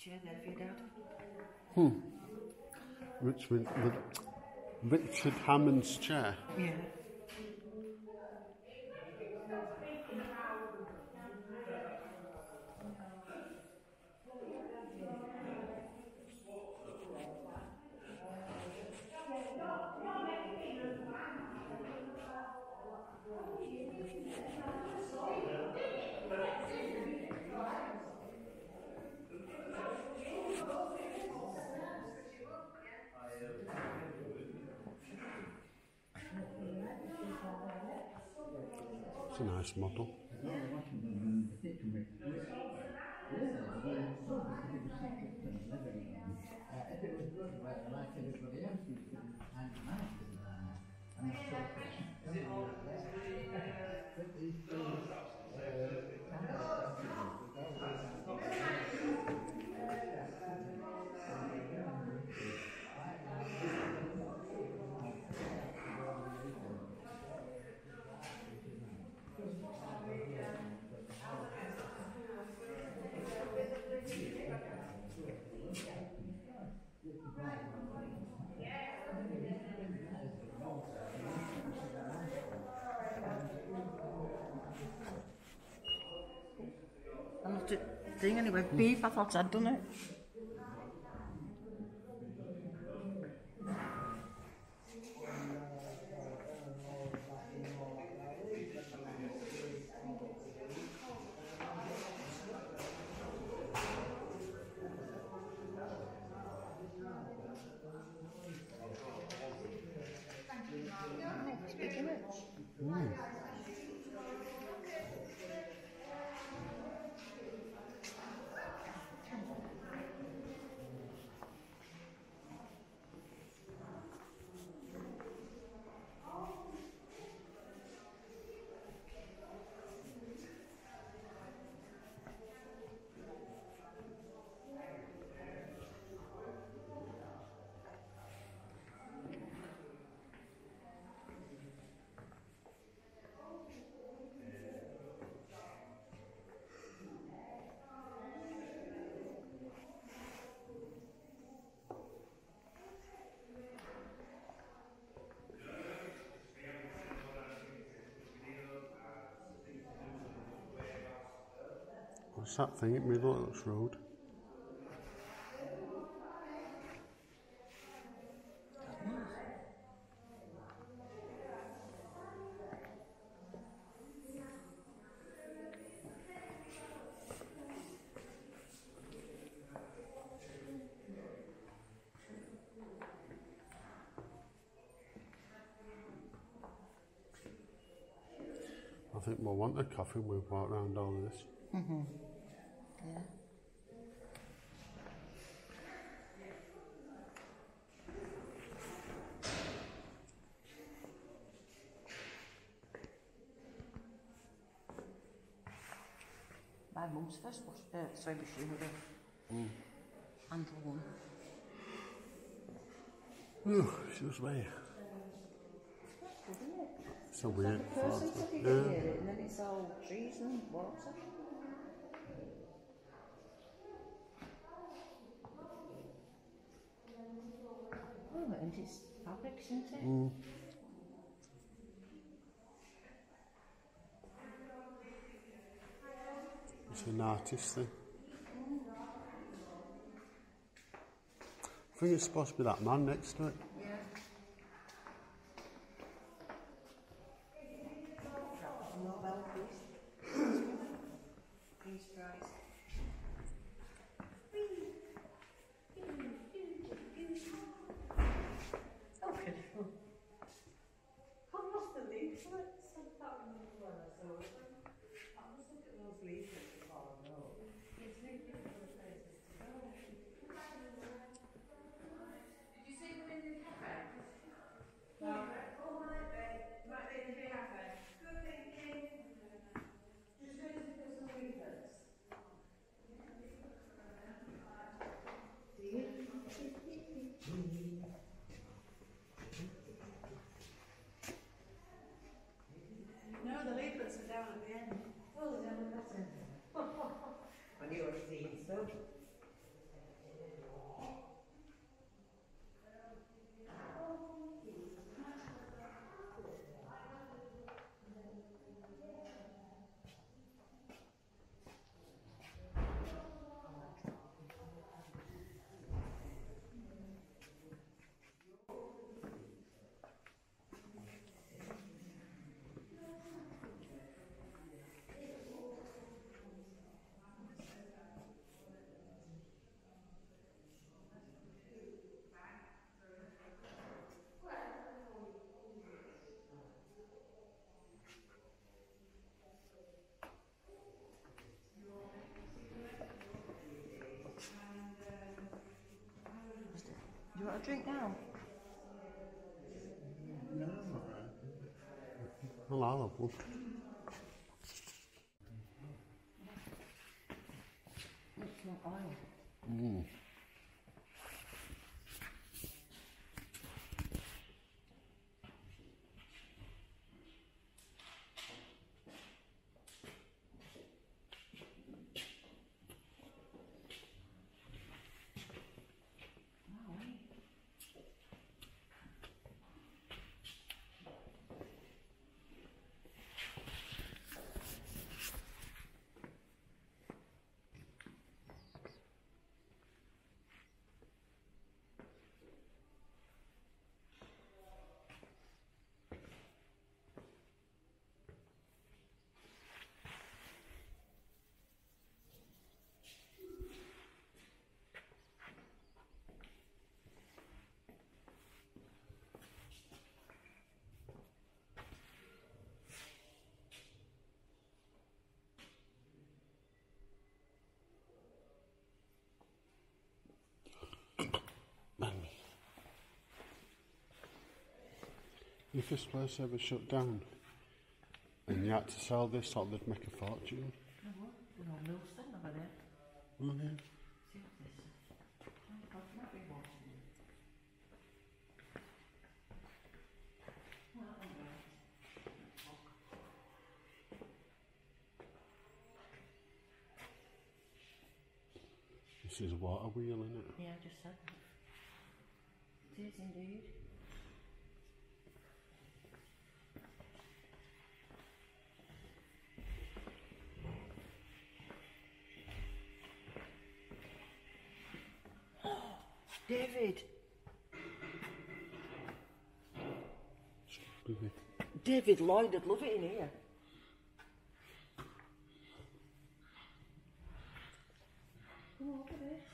chair there for your dad. Richard Hammond's chair. Yeah. It's a nice model. I looked at the thing and it went beep. I thought I'd done it. It's big, isn't it? What's that thing at Middlesex Road? I think we'll want a coffee when we've walked around all this. Yeah. My mum's first sewing machine with a handle one. Excuse me. Isn't it? It's a weird First photo. you hear it, and then it's all trees and water. Oh, and it's fabric, isn't it? It's an artist thing. I think it's supposed to be that man next to it. Yeah. Nobel Peace. Peace Prize. Okay. I've lost the leaflets. I can't remember where I saw them. I must look at those leaflets before I know. It's really different places to go. Did you see them in the cafe? No. Oh, might be. Might be in the cafe. Good thinking. Just going to put some leaflets. No, the leaflets are down at the end. Oh, they're down at that end. I knew I'd seen some. a drink now? No, I'm alright. Well, I'll have one. It's not oil. If this place ever shut down and you had to sell this, thought they'd make a fortune. No, what? We're on Millstone over there. Oh, yeah. See what this is. Oh, God, might be watching it. Well, all right. This is a water wheel, isn't it? Yeah, I just said that. It is indeed. David! David Lloyd would love it in here. Oh, look at this.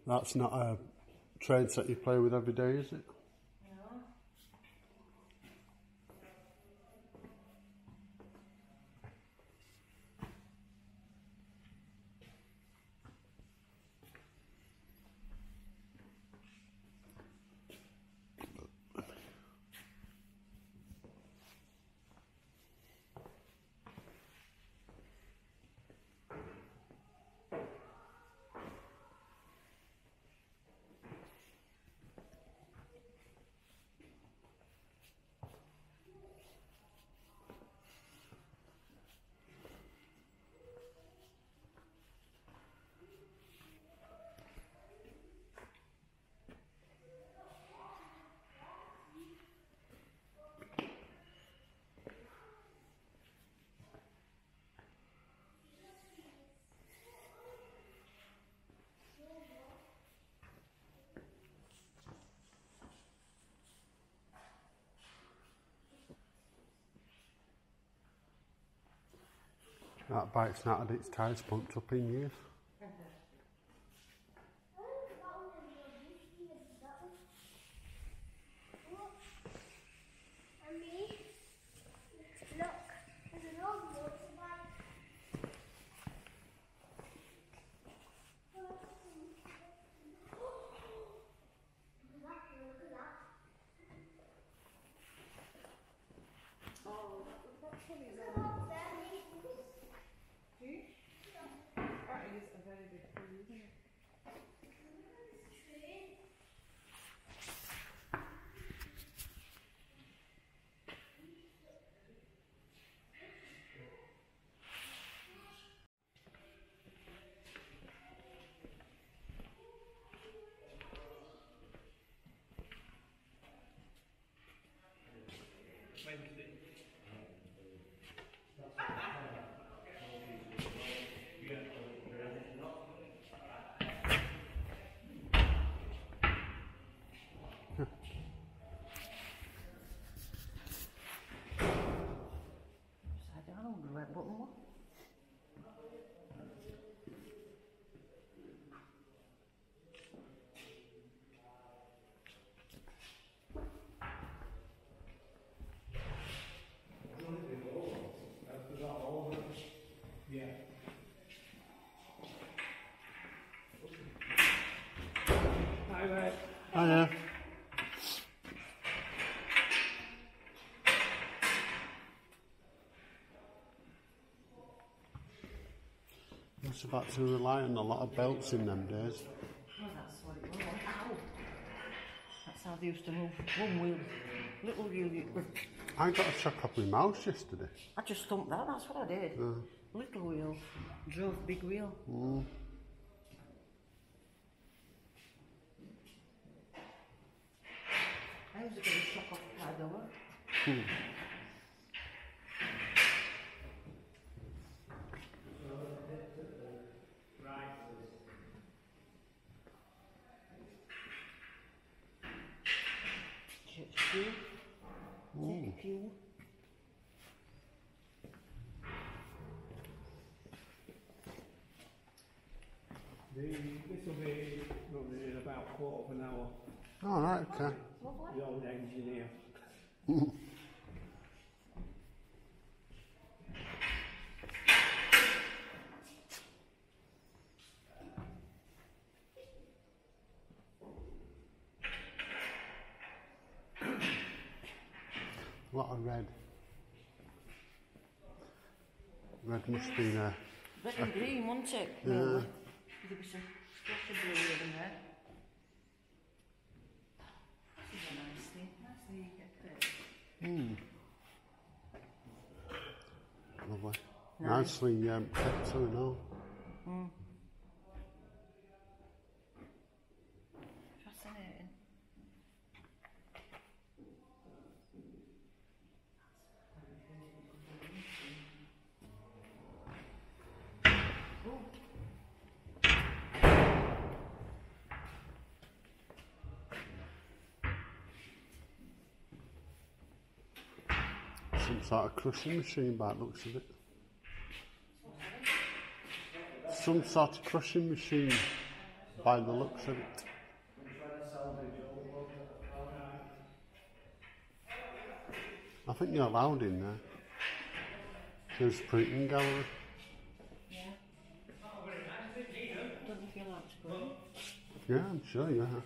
That's not a train set you play with every day, is it? No. That bike's not had its tyres pumped up in years. I know. Must have had to rely on a lot of belts in them days. Oh, that's what it was. Ow! That's how they used to move. One wheel. Little wheel. I got a shock off my mouse yesterday. I just thumped that, that's what I did. Little wheel. Drove big wheel. I was a bit of shock off the car door. Church pew. Take a pew. This will be running in about a quarter of an hour. All right, okay. The old engineer. A lot of red. Red must be there. Red and green, wasn't it? Yeah. There'll be some splash of blue in there. This is a nice thing. Nice thing you get there. Lovely. Nice. Nicely kept too, no? Fascinating. Some sort of crushing machine by the looks of it. Some sort of crushing machine. by the looks of it. I think you're allowed in there. There's a printing gallery. Yeah. Don't you feel like to go in? Yeah, I'm sure you are.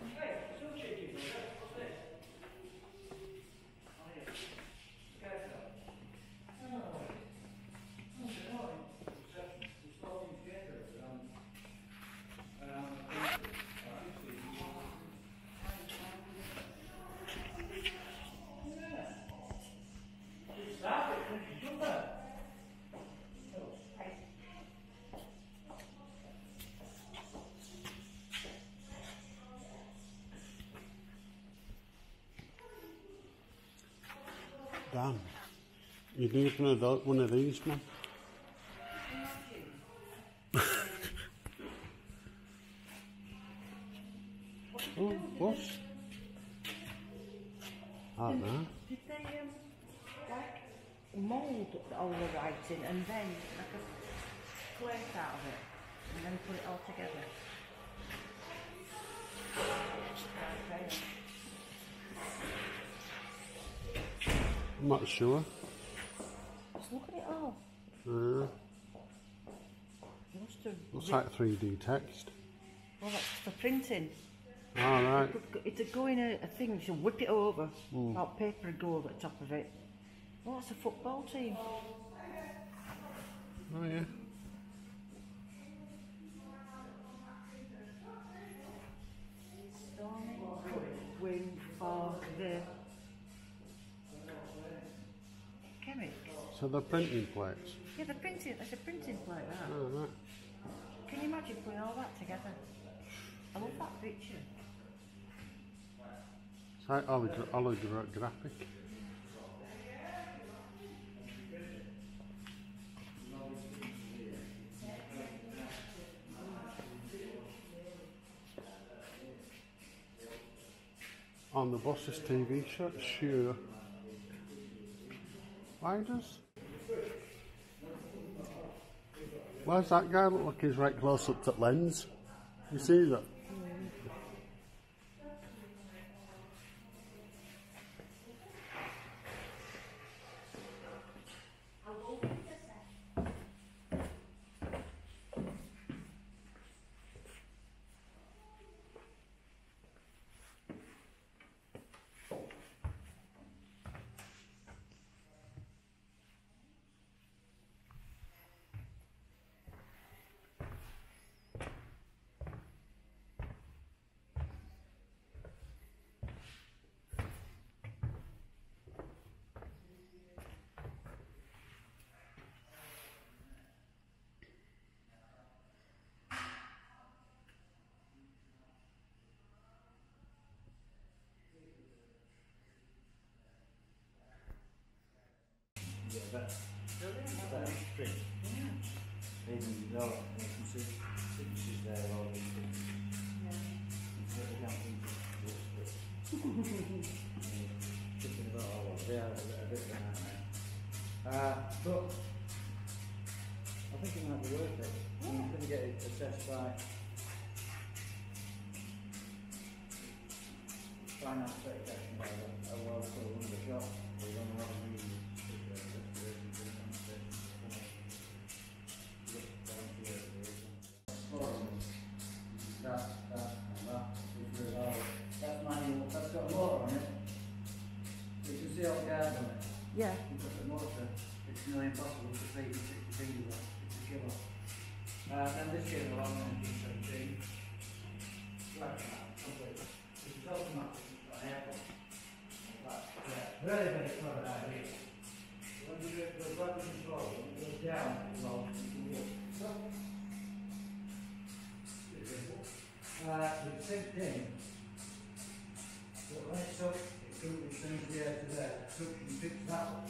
Dan, you need one of these, man. Oh, what? I don't know. Did they like mould all the writing and then like a plate out of it and then put it all together? Okay. I'm not sure. Just look at it all. Uh, You must have looks like 3D text. well, that's for printing. All right. It'd go in a thing, you should whip it over. About paper would go over the top of it. Oh, that's a football team. Oh yeah. Stormy win for the chemics. So they're printing plates. Yeah, the printing. It's a printing plate. That. Oh right. Can you imagine putting all that together? I love that picture. It's like holographic. On the boss's TV show, sure. Why does? Why's that guy look like he's right close up to the lens? You see that? But I think it might be worth it. You're going to get it assessed by finance section by a local one of the shops. We're on a lot of meetings. That's manual. That's got a motor on it. You can see all the guards on it. Yeah. You've got the motor. It's nearly impossible to see 60 fingers off. It's a killer. And this came along in 1917. Like that, completely. This is automatic. It's got an aircon. Very, very clever idea. When you do it with weapon control, when it goes down, it's all you can walk. It sinks in, but when it's up, it sends the air to there. Suction picks that up.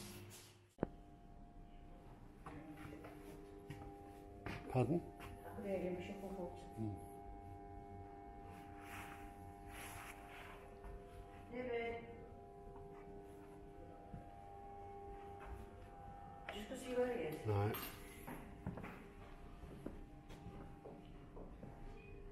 Pardon? Aquarium shuffle hut. David. Just to see where he is. Right.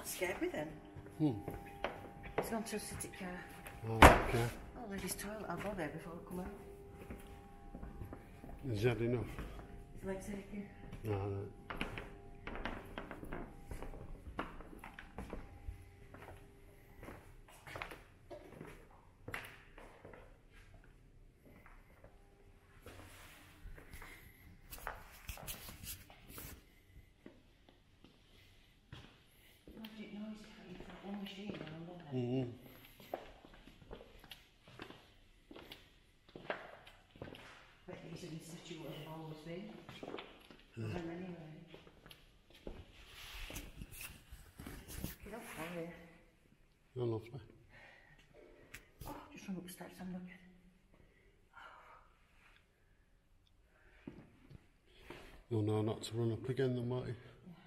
That scared me then. It's gone to a city car. Oh, okay. Oh, ladies' toilet. I'll go there before I come out. Is that enough? His legs aching. No, no. Magic noise cat. You've got one machine around there. Bet he's in situ where I've always been. Well, then anyway. Get up for you. Oh, lovely. Oh, just run up the steps and look. You'll know not to run up again then, won't you?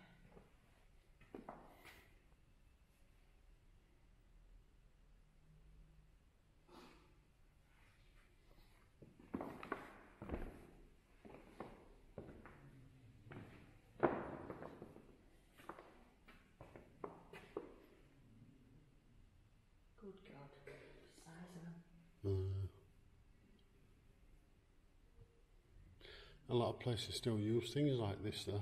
Good God, the size of them. A lot of places still use things like this though.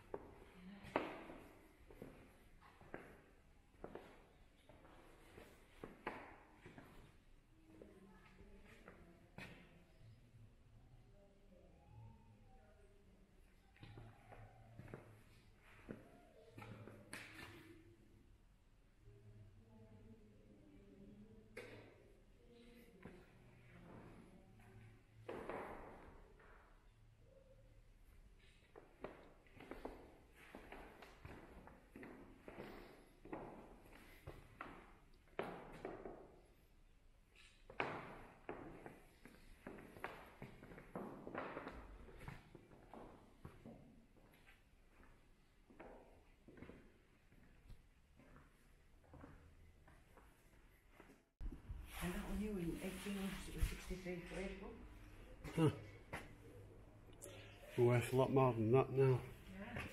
And that was new in 1863 for April. They're worth a lot more than that now. Yeah.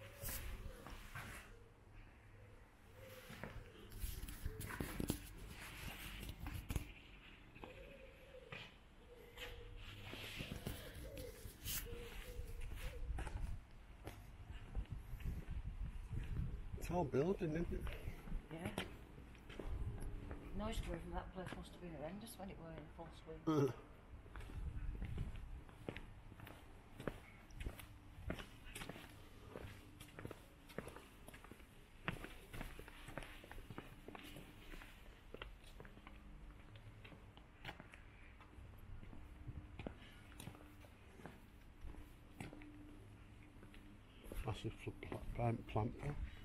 It's all building, isn't it? Yeah. Noise coming from that place must have been horrendous when it were in full swing. Massive plant there.